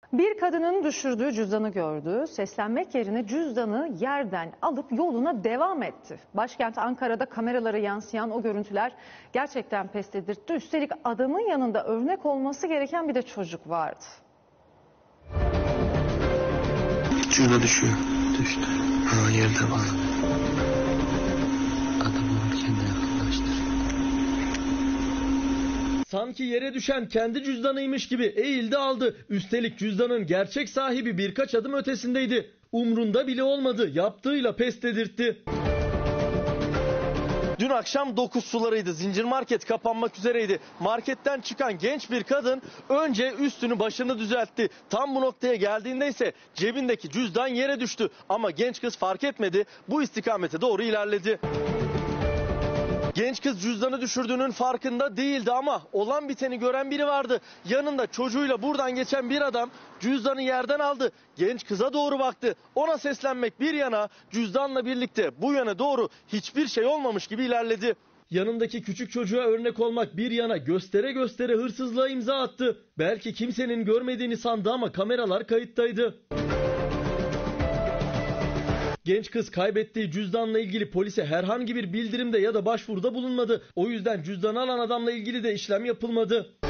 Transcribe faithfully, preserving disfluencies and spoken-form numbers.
Bir kadının düşürdüğü cüzdanı gördü. Seslenmek yerine cüzdanı yerden alıp yoluna devam etti. Başkent Ankara'da kameralara yansıyan o görüntüler gerçekten pes dedirtti. Üstelik adamın yanında örnek olması gereken bir de çocuk vardı. Cüzdanı düşüyor. Düştü. Ha, yerde var. Adam alırken de yakınlaştır. Sanki yere düşen kendi cüzdanıymış gibi eğildi aldı. Üstelik cüzdanın gerçek sahibi birkaç adım ötesindeydi. Umrunda bile olmadı. Yaptığıyla pes dedirtti. Dün akşam dokuz sularıydı. Zincir market kapanmak üzereydi. Marketten çıkan genç bir kadın önce üstünü başını düzeltti. Tam bu noktaya geldiğinde ise cebindeki cüzdan yere düştü. Ama genç kız fark etmedi. Bu istikamete doğru ilerledi. Genç kız cüzdanı düşürdüğünün farkında değildi ama olan biteni gören biri vardı. Yanında çocuğuyla buradan geçen bir adam cüzdanı yerden aldı. Genç kıza doğru baktı. Ona seslenmek bir yana, cüzdanla birlikte bu yana doğru hiçbir şey olmamış gibi ilerledi. Yanındaki küçük çocuğa örnek olmak bir yana göstere göstere hırsızlığa imza attı. Belki kimsenin görmediğini sandı ama kameralar kayıttaydı. Genç kız kaybettiği cüzdanla ilgili polise herhangi bir bildirimde ya da başvuruda bulunmadı. O yüzden cüzdanı alan adamla ilgili de işlem yapılmadı.